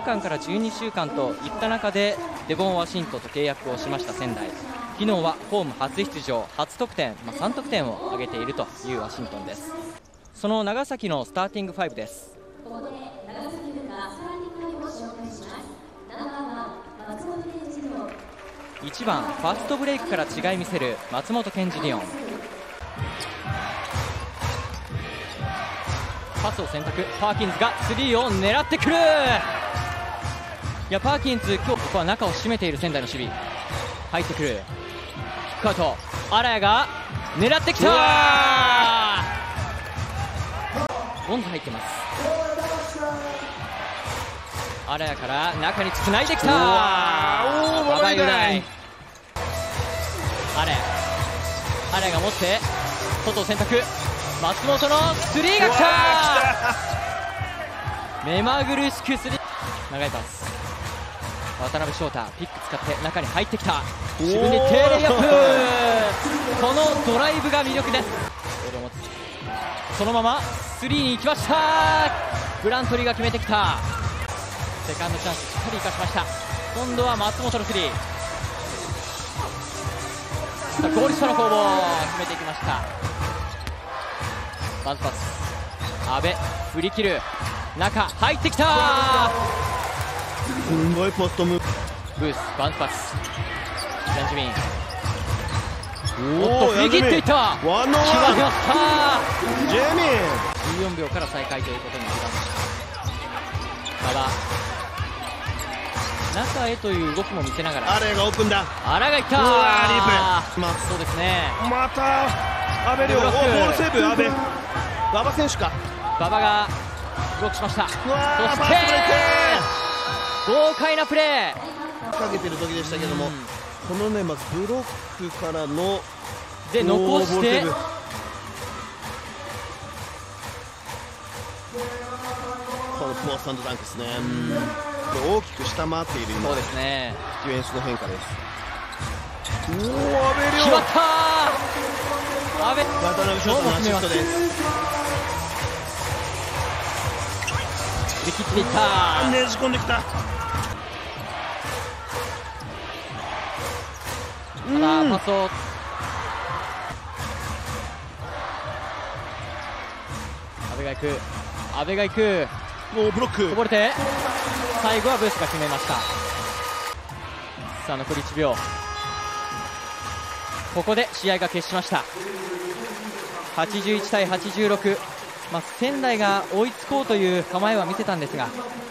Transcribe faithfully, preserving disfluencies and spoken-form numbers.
間からじゅうにしゅうかんといった中でデボン・ワシントンと契約をしました仙台。昨日はホーム初出場、初得点、まあ、さん得点を挙げているというワシントンです。その長崎のスターティングファイブです。いちばんファストブレイクから違い見せる松本健二リオン。パスを選択、パーキンズがスリーを狙ってくる。いやパーキンズ今日ここは中を締めている仙台の守備。入ってくる、キックアウト、荒谷が狙ってきた。ボンズ入ってます。荒谷から中につないできた。馬場由来、荒谷荒谷が持って外を選択、松本のスリーが来た。目まぐるしくスリー、長いパス、渡辺翔太ピック使って中に入ってきた。自分でテレイアップ。このドライブが魅力です。ボールを持つ、そのままスリーに行きました。ブラントリーが決めてきた。セカンドチャンスしっかり生かしました。今度は松本のスリー、さあゴール下の攻防決めていきました。バントパス、阿部振り切る、中入ってきた。 すごいポストムーブ、 ブースバントパス、ジャンジミン、おっと振り切っていった。 ワンオンワン、 決まりました。 ジェミンじゅうよんびょうから再開ということになります。馬場中へという動きも見せながら、 アレがオープンだ。 荒がいった。 うわーリープまそうですね。 また阿部亮、ボールセーブ、阿部馬場選手か。 馬場がブロックしました。そしてうわーファーストブレイ豪快なプレークかけてる時でしたけども、このねまずブロックからので残してこのポースト&ダンクですね。これ大きく下回っている今、 そうですね、 ディフェンスの変化です。おお、阿部亮決まった。阿部渡辺翔太のアシストです。 振り切っていった。 ねじ込んできた。 ただパスを阿部が行く、阿部が行く、 もうブロックこぼれて最後はブースが決めました。さあ残りいちびょう、ここで試合が決しました。はちじゅういちたいはちじゅうろく、まあ、仙台が追いつこうという構えは見せたんですが、